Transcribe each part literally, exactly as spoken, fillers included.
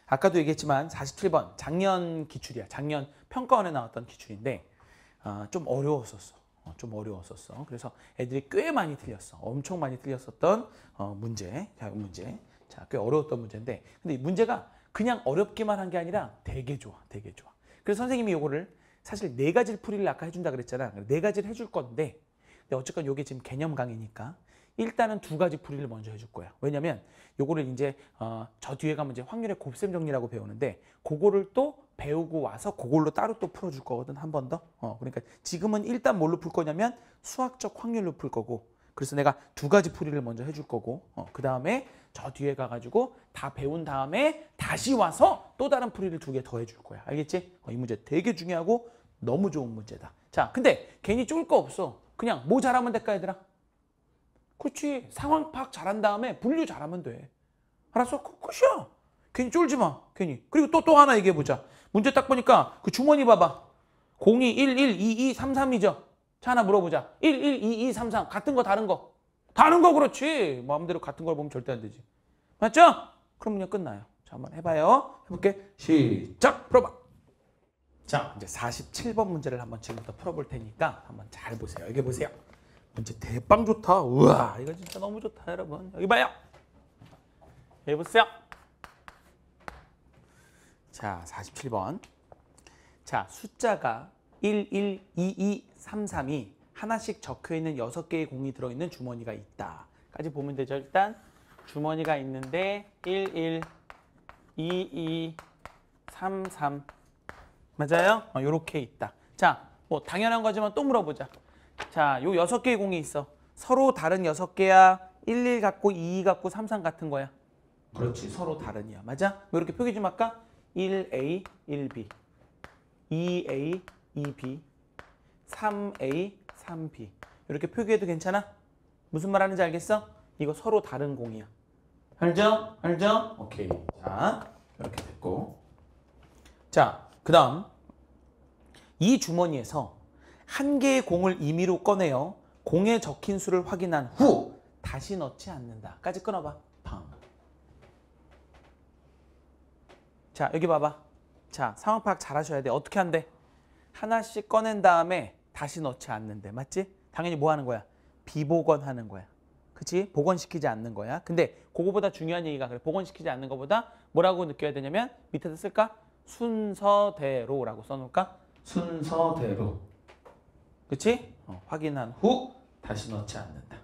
아까도 얘기했지만 사십칠 번 작년 기출이야. 작년 평가원에 나왔던 기출인데 어, 좀 어려웠었어. 어, 좀 어려웠었어. 그래서 애들이 꽤 많이 틀렸어. 엄청 많이 틀렸었던 어, 문제. 자, 문제. 자, 꽤 어려웠던 문제인데 근데 이 문제가 그냥 어렵기만 한 게 아니라 되게 좋아. 되게 좋아. 그래서 선생님이 요거를 사실 네 가지를 풀이를 아까 해준다 그랬잖아. 네 가지를 해줄 건데 근데 어쨌건 요게 지금 개념 강의니까 일단은 두 가지 풀이를 먼저 해줄 거야. 왜냐면 요거를 이제 어, 저 뒤에 가면 이제 확률의 곱셈 정리라고 배우는데 그거를 또 배우고 와서 그걸로 따로 또 풀어줄 거거든. 한 번 더. 어, 그러니까 지금은 일단 뭘로 풀 거냐면 수학적 확률로 풀 거고 그래서 내가 두 가지 풀이를 먼저 해줄 거고 어, 그 다음에 저 뒤에 가가지고 다 배운 다음에 다시 와서 또 다른 풀이를 두 개 더 해줄 거야. 알겠지? 어, 이 문제 되게 중요하고 너무 좋은 문제다. 자, 근데 괜히 쫄 거 없어. 그냥 뭐 잘하면 될까 얘들아? 그렇지. 상황 파악 잘한 다음에 분류 잘하면 돼. 알았어? 그, 끝이야. 괜히 쫄지 마. 괜히. 그리고 또 또 하나 얘기해 보자. 문제 딱 보니까 그 주머니 봐봐. 공이 일, 일, 이, 이, 삼, 삼이죠. 자, 하나 물어보자. 일, 일, 이, 이, 삼, 삼. 같은 거 다른 거. 다른 거 그렇지. 마음대로 같은 걸 보면 절대 안 되지. 맞죠? 그럼 그냥 끝나요. 자, 한번 해봐요. 해볼게. 시작. 풀어봐. 자, 이제 사십칠 번 문제를 한번 지금부터 풀어볼 테니까 한번 잘 보세요. 여기 보세요. 문제 대빵 좋다. 우와, 이거 진짜 너무 좋다, 여러분. 여기 봐요. 여기 보세요. 자, 사십칠 번. 자, 숫자가 일, 일, 이, 이, 삼, 삼이 하나씩 적혀있는 여섯 개의 공이 들어있는 주머니가 있다. 까지 보면 되죠. 일단 주머니가 있는데 일, 일, 이, 이, 삼, 삼. 맞아요? 어, 요렇게 있다. 자, 뭐 당연한 거지만 또 물어보자. 자, 요 여섯 개의 공이 있어. 서로 다른 여섯 개야. 일, 일 같고 이, 이 같고 삼, 삼 같은 거야. 그렇지. 서로 다른이야. 맞아? 뭐 이렇게 표기 좀 할까? 일 에이, 일 비, 이 에이, 이 비, 삼 에이, 삼 비. 이렇게 표기해도 괜찮아? 무슨 말 하는지 알겠어? 이거 서로 다른 공이야. 알죠? 알죠? 오케이. 자, 이렇게 됐고. 자, 그 다음 이 주머니에서 한 개의 공을 임의로 꺼내어 공에 적힌 수를 확인한 후 다시 넣지 않는다. 까지 끊어봐. 팡. 자, 여기 봐봐. 자, 상황 파악 잘 하셔야 돼. 어떻게 한대? 하나씩 꺼낸 다음에 다시 넣지 않는데. 맞지? 당연히 뭐 하는 거야? 비복원하는 거야. 그치? 복원시키지 않는 거야. 근데 그거보다 중요한 얘기가 그래. 복원시키지 않는 것보다 뭐라고 느껴야 되냐면 밑에다 쓸까? 순서대로라고 써놓을까? 순서대로. 그치? 어, 확인한 후 다시 넣지 않는다.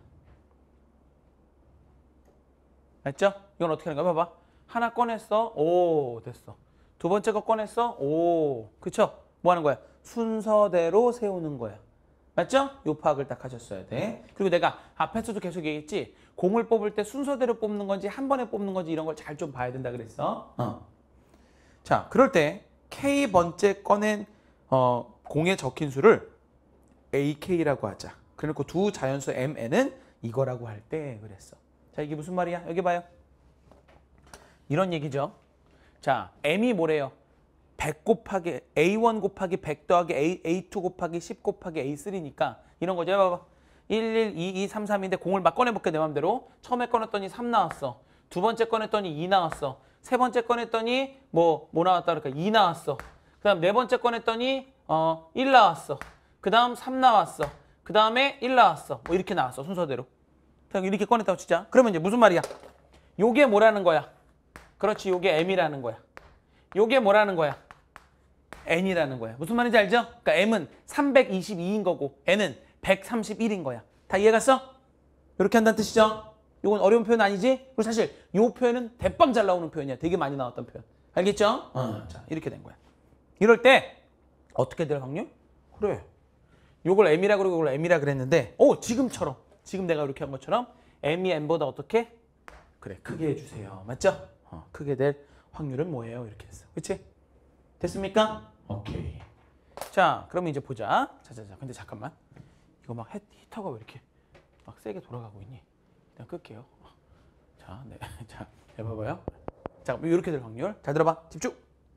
맞죠? 이건 어떻게 하는 거야? 봐봐. 하나 꺼냈어. 오, 됐어. 두 번째 거 꺼냈어. 오, 그쵸? 뭐 하는 거야? 순서대로 세우는 거야. 맞죠? 요 파악을 딱 하셨어야 돼. 그리고 내가 앞에서도 계속 얘기했지. 공을 뽑을 때 순서대로 뽑는 건지 한 번에 뽑는 건지 이런 걸 잘 좀 봐야 된다 그랬어. 어. 자, 그럴 때 K번째 꺼낸 어, 공에 적힌 수를 에이케이라고 하자. 그래놓고 두 자연수 엠엔은 이거라고 할 때 그랬어. 자, 이게 무슨 말이야? 여기 봐요. 이런 얘기죠. 자, M이 뭐래요? 백 곱하기 에이 원 곱하기 백 더하기 A, 에이 투 곱하기 십 곱하기 에이 쓰리니까 이런 거죠. 봐봐. 일, 일, 이, 이, 삼, 삼인데 공을 막 꺼내볼게 내 맘대로. 처음에 꺼냈더니 삼 나왔어. 두 번째 꺼냈더니 이 나왔어. 세 번째 꺼냈더니 뭐, 뭐 나왔다 그럴까? 이 나왔어. 그 다음 네 번째 꺼냈더니 어, 일 나왔어. 그 다음 삼 나왔어. 그 다음에 일 나왔어. 뭐 이렇게 나왔어. 순서대로. 이렇게 꺼냈다고 치자. 그러면 이제 무슨 말이야? 요게 뭐라는 거야? 그렇지. 요게 M이라는 거야. 요게 뭐라는 거야? N이라는 거야. 무슨 말인지 알죠? 그러니까 M은 삼백이십이인 거고 N은 백삼십일인 거야. 다 이해갔어? 이렇게 한다는 뜻이죠? 이건 어려운 표현 아니지? 그리고 사실 이 표현은 대빵 잘 나오는 표현이야. 되게 많이 나왔던 표현. 알겠죠? 어. 자, 이렇게 된 거야. 이럴 때 어떻게 될 확률? 그래. 요걸 M이라 그러고 이걸 M이라 그랬는데 오, 지금처럼. 지금 내가 이렇게 한 것처럼 M이 M보다 어떻게? 그래, 크게 해주세요. 맞죠? 어, 크게 될 확률은 뭐예요? 이렇게 했어. 그치? 됐습니까? 오케이. 자, 그러면 이제 보자. 자자자. 근데 잠깐만. 이거 막 히터가 왜 이렇게 막 세게 돌아가고 있니? 일단 끌게요. 자, 네. 자, 해봐봐요. 자, 이렇게 될 확률. 잘 들어봐. 집중.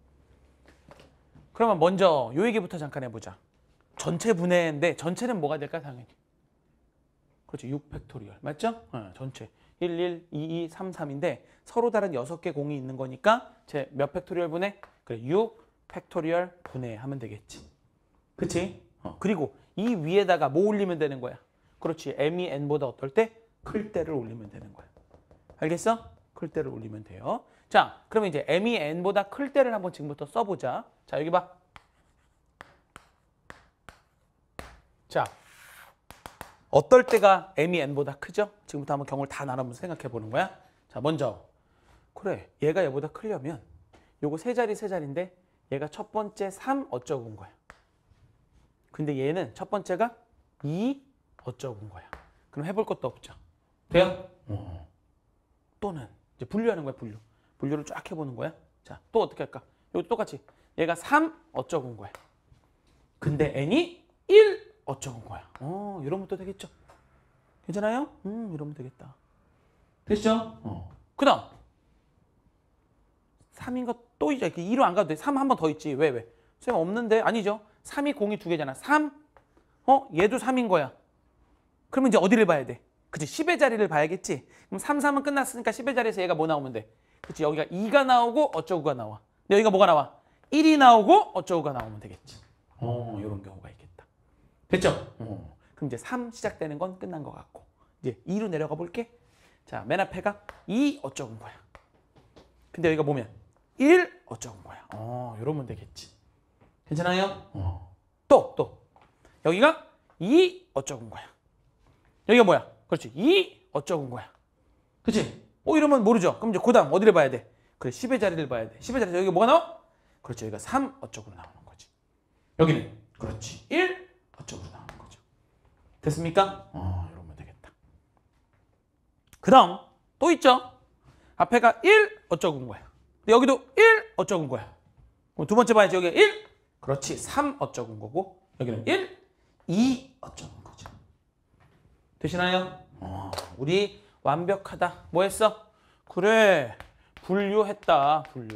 그러면 먼저 요 얘기부터 잠깐 해보자. 전체 분해인데 전체는 뭐가 될까? 당연히. 그렇지. 육 팩토리얼. 맞죠? 어, 전체. 일, 일, 이, 이, 삼, 삼인데 서로 다른 여섯 개 공이 있는 거니까 제 몇 팩토리얼 분해? 그래, 육 팩토리얼 분해 하면 되겠지. 그치? 어, 그리고 이 위에다가 뭐 올리면 되는 거야? 그렇지. m이 n보다 어떨 때? 클 때를 올리면 되는 거야. 알겠어? 클 때를 올리면 돼요. 자, 그러면 이제 m이 n보다 클 때를 한번 지금부터 써보자. 자, 여기 봐. 자, 어떨 때가 m이 n보다 크죠? 지금부터 한번 경우를 다 나눠보면서 생각해 보는 거야. 자, 먼저 그래, 얘가 얘보다 크려면 요거 세 자리 세 자리인데 얘가 첫 번째 삼 어쩌고인 거야. 근데 얘는 첫 번째가 이 어쩌고인 거야. 그럼 해볼 것도 없죠. 돼요? 어. 또는 이제 분류하는 거야, 분류. 분류를 쫙 해보는 거야. 자, 또 어떻게 할까? 여기 똑같이 얘가 삼 어쩌고인 거야. 근데 n이 일 어쩌고인 거야. 어, 이러면 또 되겠죠. 괜찮아요? 음, 이러면 되겠다. 됐죠? 어. 그 다음 삼인 거 또 있죠. 이렇게 이로 안 가도 돼. 삼 한 번 더 있지. 왜, 왜? 쌤 없는데? 아니죠. 삼이 공이 두 개잖아. 삼, 어? 얘도 삼인 거야. 그러면 이제 어디를 봐야 돼? 그치, 십의 자리를 봐야겠지. 그럼 삼, 삼은 끝났으니까 십의 자리에서 얘가 뭐 나오면 돼? 그치, 여기가 이가 나오고 어쩌고가 나와. 근데 여기가 뭐가 나와? 일이 나오고 어쩌고가 나오면 되겠지. 어, 이런 경우가 있겠다. 됐죠? 어. 그럼 이제 삼 시작되는 건 끝난 것 같고. 이제 이로 내려가 볼게. 자, 맨 앞에가 이 어쩌고인 거야. 근데 여기가 뭐면? 일 어쩌고인 거야. 어, 이러면 되겠지. 괜찮아요? 어. 또, 또. 여기가 이 어쩌고인 거야. 여기가 뭐야? 그렇지. 이 어쩌고인 거야. 그치? 어, 이러면 모르죠? 그럼 이제 그 다음 어디를 봐야 돼? 그래, 십의 자리를 봐야 돼. 십의 자리에서 여기가 뭐가 나와? 그렇지. 여기가 삼 어쩌고로 나오는 거지. 여기는 그렇지. 일 어쩌고로 나오는 거죠. 됐습니까? 어, 이러면 되겠다. 그 다음 또 있죠? 앞에가 일 어쩌고인 거야. 근데 여기도 일 어쩌고인 거야. 그럼 두 번째 봐야지. 여기가 일. 그렇지. 삼 어쩌고인 거고. 여기는 일, 이 어쩌고인 거죠. 되시나요? 어, 우리 완벽하다. 뭐 했어? 그래, 분류했다. 분류.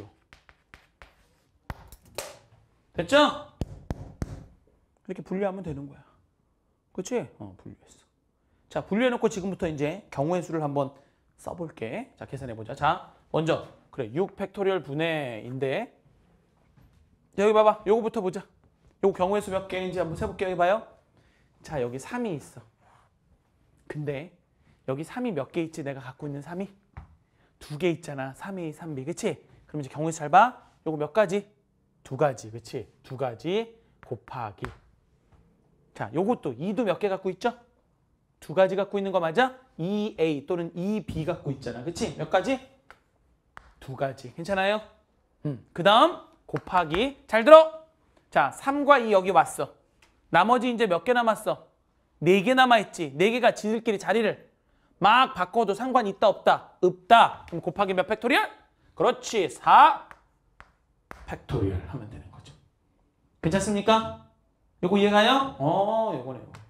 됐죠? 이렇게 분류하면 되는 거야. 그렇지? 어, 분류했어. 자, 분류해놓고 지금부터 이제 경우의 수를 한번 써볼게. 자, 계산해보자. 자, 먼저 그래, 육 팩토리얼 분해인데 여기 봐봐. 요거부터 보자. 요거 경우의 수 몇 개인지 한번 세볼게. 여기 봐요. 자, 여기 삼이 있어. 근데 여기 삼이 몇 개 있지? 내가 갖고 있는 삼이? 두 개 있잖아. 삼 에이, 삼 비. 그치? 그럼 이제 경우의 수 잘 봐. 요거 몇 가지? 두 가지. 그치? 두 가지 곱하기. 자, 요것도 이도 몇 개 갖고 있죠? 두 가지 갖고 있는 거 맞아? 이 에이 또는 이 비 갖고 있잖아. 그치? 몇 가지? 두 가지. 괜찮아요? 음. 그 다음 곱하기. 잘 들어! 자, 삼과 이 여기 왔어. 나머지 이제 몇 개 남았어? 네 개 남아있지. 네 개가 지들끼리 자리를 막 바꿔도 상관이 있다 없다? 없다. 그럼 곱하기 몇 팩토리얼? 그렇지. 사 팩토리얼 하면 되는 거죠. 괜찮습니까? 요거 이해가요? 어, 요거네. 요거.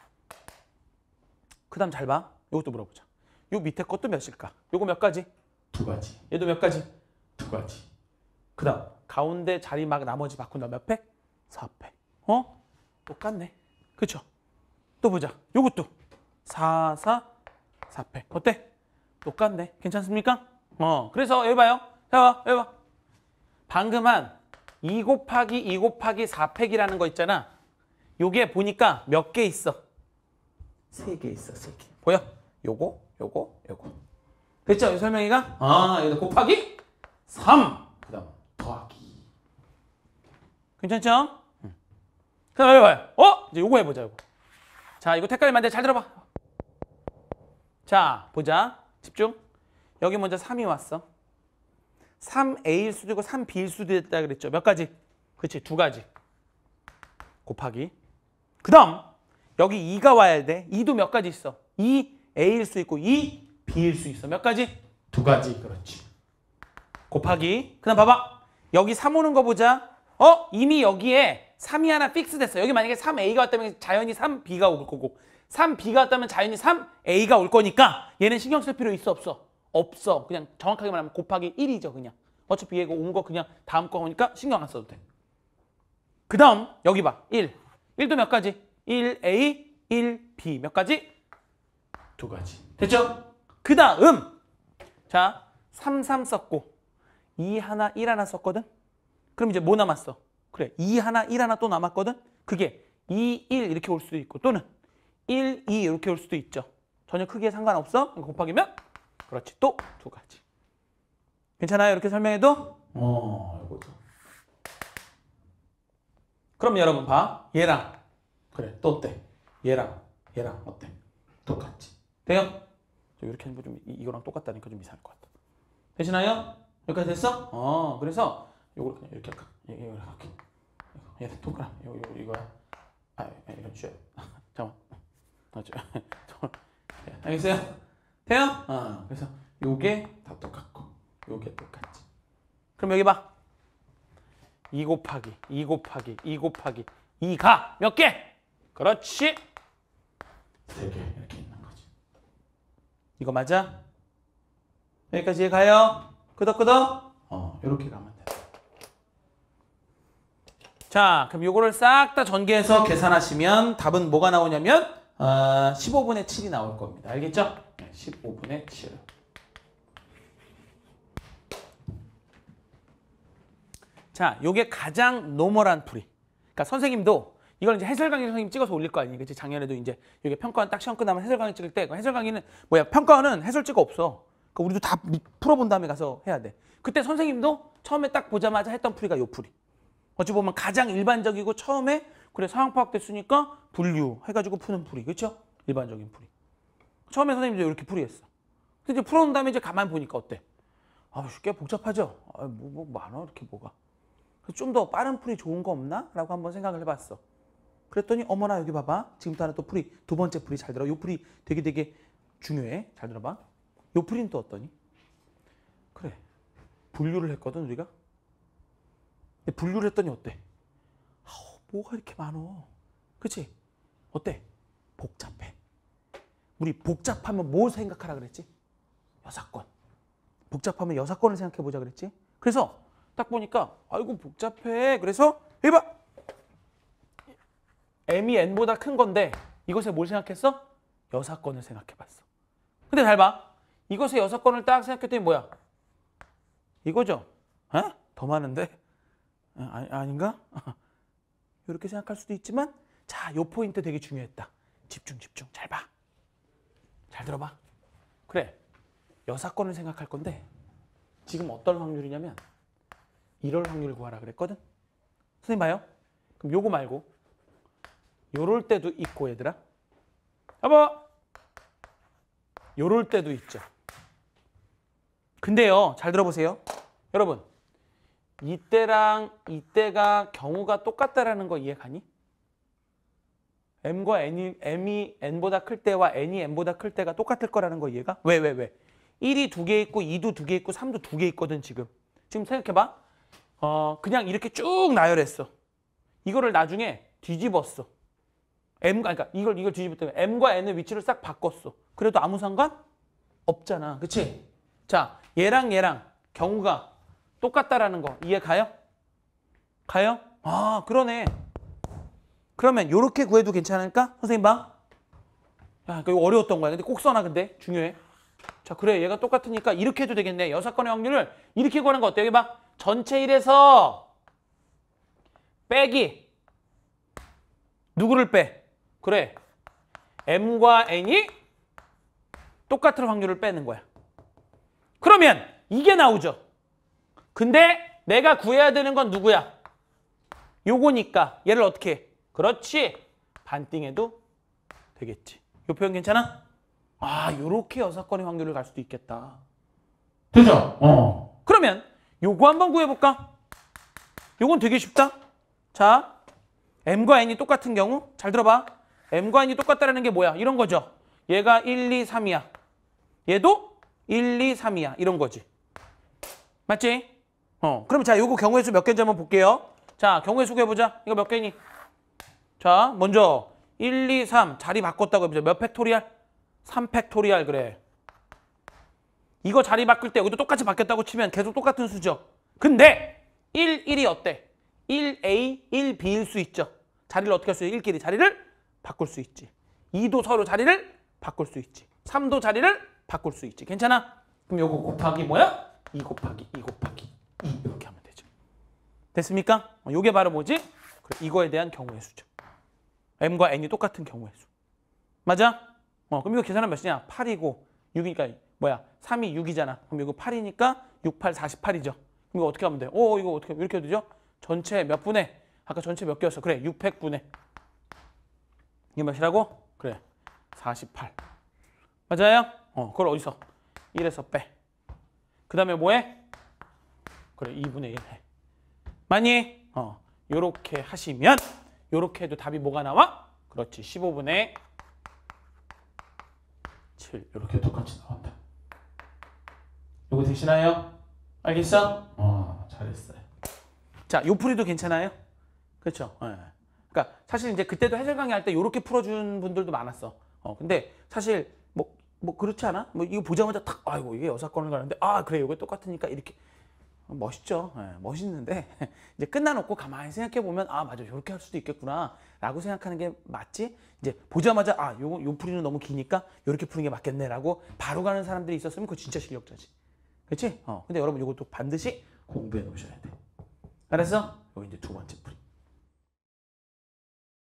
그 다음 잘 봐. 요것도 물어보자. 요 밑에 것도 몇일까? 요거 몇 가지? 두 가지. 얘도 몇 가지? 두 가지. 그 다음 가운데 자리 막 나머지 바꾼다. 몇 팩? 사 팩. 어? 똑같네. 그쵸? 또 보자. 요것도 사, 사, 사 팩. 어때? 똑같네. 괜찮습니까? 어. 그래서 여기 봐요. 자, 봐. 여기 봐. 방금 한 이 곱하기 이 곱하기 사 팩이라는 거 있잖아. 요게 보니까 몇 개 있어? 세 개 있어. 세 개. 보여? 요거, 요거, 요거. 됐죠? 이 설명이가? 아, 여기다 곱하기 삼. 그 다음 더하기. 괜찮죠? 응. 그 다음 여기 봐요. 어? 이제 요거 해보자. 요거. 자, 이거 색깔 만들 잘 들어봐. 자, 보자. 집중. 여기 먼저 삼이 왔어. 삼 에이일 수도 있고 삼 비일 수도 있다 그랬죠. 몇 가지? 그렇지, 두 가지. 곱하기. 그 다음 여기 이가 와야 돼. 이도 몇 가지 있어? 이 에이일 수 있고 이 비일 수 있어. 몇 가지? 두 가지. 그렇지. 곱하기. 그 다음 봐봐. 여기 삼 오는 거 보자. 어? 이미 여기에 삼이 하나 픽스 됐어. 여기 만약에 삼 에이가 왔다면 자연히 삼 비가 올 거고 삼 비가 왔다면 자연히 삼 에이가 올 거니까 얘는 신경 쓸 필요 있어 없어? 없어. 그냥 정확하게 말하면 곱하기 일이죠. 그냥. 어차피 얘가 온 거 그냥 다음 거 오니까 신경 안 써도 돼. 그 다음 여기 봐. 일. 일도 몇 가지? 일 에이, 일 비. 몇 가지? 두 가지. 됐죠? 그 다음 자 삼, 삼 썼고 이 하나, 일 하나 썼거든? 그럼 이제 뭐 남았어? 그래 이 하나, 일 하나 또 남았거든? 그게 이, 일 이렇게 올 수도 있고 또는 일, 이 이렇게 올 수도 있죠. 전혀 크기에 상관없어. 곱하기면 그렇지 또 두 가지. 괜찮아요? 이렇게 설명해도? 어, 이거죠. 그럼 여러분 봐. 얘랑 그래 또 어때? 얘랑 얘랑 어때? 똑같지. 돼요? 이렇게 하는 거 좀 이거랑 똑같다니까 좀 이상할 것 같아. 되시나요? 여기까지 됐어? 어, 그래서 요걸 그냥 이렇게 할까? 이거 이렇게. 얘 동그라. 이거 이거 이거야. 아, 이건 쉬어요. 잠깐만. 맞죠? 알겠어요? 돼요? 어, 그래서 요게 다 똑같고 요게 똑같지. 그럼 여기 봐. 이 곱하기 이 곱하기 이 곱하기 이가 몇 개? 그렇지. 세 개 이렇게 있는 거지. 이거 맞아? 여기까지 이해 가요? 끄덕끄덕? 어, 이렇게 가면 돼. 자, 그럼 요거를 싹 다 전개해서 계산하시면 답은 뭐가 나오냐면 어, 십오분의 칠이 나올 겁니다. 알겠죠? 네, 십오분의 칠. 자, 요게 가장 노멀한 풀이. 그러니까 선생님도 이걸 이제 해설 강의 선생님 찍어서 올릴 거 아니에요. 그치? 작년에도 이제 이게 평가원 딱 시험 끝나면 해설 강의 찍을 때 해설 강의는 뭐야? 평가원은 해설지가 없어. 그러니까 우리도 다 풀어본 다음에 가서 해야 돼. 그때 선생님도 처음에 딱 보자마자 했던 풀이가 요 풀이. 어찌 보면 가장 일반적이고 처음에 그래 상황 파악됐으니까 분류 해가지고 푸는 풀이. 그렇죠? 일반적인 풀이. 처음에 선생님도 이렇게 풀이했어. 근데 이제 풀어놓은 다음에 이제 가만 보니까 어때? 아, 꽤 복잡하죠? 아, 뭐, 뭐 많아 이렇게 뭐가. 좀 더 빠른 풀이 좋은 거 없나? 라고 한번 생각을 해봤어. 그랬더니 어머나 여기 봐봐. 지금부터 하나 또 풀이 두 번째 풀이 잘 들어. 요 풀이 되게 되게 중요해. 잘 들어봐. 요 풀이는 또 어떠니? 그래. 분류를 했거든 우리가. 근데 분류를 했더니 어때? 아우, 뭐가 이렇게 많어. 그치? 어때? 복잡해. 우리 복잡하면 뭘 생각하라 그랬지? 여사건. 복잡하면 여사건을 생각해 보자 그랬지? 그래서 딱 보니까 아이고 복잡해. 그래서 해봐. m이 n보다 큰 건데 이것에 뭘 생각했어? 여사건을 생각해 봤어. 근데 잘 봐. 이것의 여사건을 딱 생각했더니 뭐야? 이거죠? 어? 더 많은데? 아, 아닌가? 이렇게 생각할 수도 있지만 자, 요 포인트 되게 중요했다. 집중 집중. 잘 봐. 잘 들어봐. 그래. 여사건을 생각할 건데 지금 어떤 확률이냐면 이럴 확률 구하라 그랬거든? 선생님 봐요. 그럼 요거 말고 요럴 때도 있고 얘들아. 봐봐. 요럴 때도 있죠. 근데요. 잘 들어보세요. 여러분. 이때랑 이때가 경우가 똑같다라는 거 이해 가니? m과 n이, m이 n보다 클 때와 n이 n보다 클 때가 똑같을 거라는 거 이해가? 왜, 왜, 왜? 일이 두 개 있고 이도 두 개 있고 삼도 두 개 있거든 지금. 지금 생각해봐. 어, 그냥 이렇게 쭉 나열했어. 이거를 나중에 뒤집었어. m과, 그러니까 이걸, 이걸 뒤집었더니 m과 n의 위치를 싹 바꿨어. 그래도 아무 상관? 없잖아. 그치? 자, 얘랑 얘랑 경우가 똑같다라는 거 이해 가요? 가요? 아, 그러네. 그러면 요렇게 구해도 괜찮을까? 선생님 봐. 야, 이거 어려웠던 거야. 근데 꼭 써놔, 근데. 중요해. 자, 그래. 얘가 똑같으니까 이렇게 해도 되겠네. 여사건의 확률을 이렇게 구하는 거 어때? 여기 봐. 전체 일에서 빼기. 누구를 빼? 그래. m과 n이 똑같을 확률을 빼는 거야. 그러면 이게 나오죠. 근데 내가 구해야 되는 건 누구야? 요거니까 얘를 어떻게 해? 그렇지. 반띵해도 되겠지. 요 표현 괜찮아? 아, 요렇게 여사건의 확률을 갈 수도 있겠다. 되죠? 어. 그러면 요거 한번 구해볼까? 요건 되게 쉽다. 자, m과 n이 똑같은 경우 잘 들어봐. m과 n이 똑같다는 게 뭐야? 이런 거죠. 얘가 일, 이, 삼이야. 얘도 일, 이, 삼이야. 이런 거지. 맞지? 어. 그럼 자, 요거 경우의 수 몇 개인지 한번 볼게요. 자, 경우의 수 구해보자. 이거 몇 개니? 자, 먼저 일, 이, 삼 자리 바꿨다고 해보자. 몇 팩토리알? 삼 팩토리알 그래. 이거 자리 바꿀 때 여기도 똑같이 바뀌었다고 치면 계속 똑같은 수죠. 근데 일, 일이 어때? 일 에이, 일 비일 수 있죠. 자리를 어떻게 할 수 있어? 일끼리 자리를 바꿀 수 있지. 이도 서로 자리를 바꿀 수 있지. 삼도 자리를 바꿀 수 있지. 괜찮아? 그럼 요거 곱하기 뭐야? 이 곱하기 이 곱하기 이 이렇게 하면 되죠. 됐습니까? 어, 요게 바로 뭐지? 그래, 이거에 대한 경우의 수죠. m과 n이 똑같은 경우의 수. 맞아? 어, 그럼 이거 계산하면 몇이냐? 팔이고 육이니까 뭐야? 삼이 육이잖아. 그럼 이거 팔이니까 육, 팔, 사십팔이죠. 그럼 이거 어떻게 하면 돼? 오, 이거 어떻게 이렇게 해도 되죠? 전체 몇 분의? 아까 전체 몇 개였어? 그래, 육백 분의. 이게 몇이라고? 그래, 사십팔. 맞아요? 어, 그걸 어디서? 일에서 빼. 그 다음에 뭐해? 그래, 이분의 일 해. 맞니? 어, 요렇게 하시면 요렇게 해도 답이 뭐가 나와? 그렇지, 십오분의 칠. 요렇게 똑같이 나온다. 요거 되시나요? 알겠어? 어, 잘했어요. 자, 요 풀이도 괜찮아요? 그렇죠? 네. 그러니까 사실 이제 그때도 해설 강의 할 때 요렇게 풀어준 분들도 많았어. 어, 근데 사실 뭐, 뭐 그렇지 않아? 뭐 이거 보자마자 탁, 아이고 이게 여사건을 가는데, 아 그래 이거 똑같으니까 이렇게 멋있죠. 네, 멋있는데 이제 끝나놓고 가만히 생각해 보면 아 맞아 이렇게 할 수도 있겠구나라고 생각하는 게 맞지. 이제 보자마자 아 요 요 풀이는 너무 기니까 이렇게 푸는 게 맞겠네라고 바로 가는 사람들이 있었으면 그거 진짜 실력자지. 그렇지? 어, 근데 여러분 이것도 반드시 공부해 놓으셔야 돼. 알았어? 여기 이제 두 번째.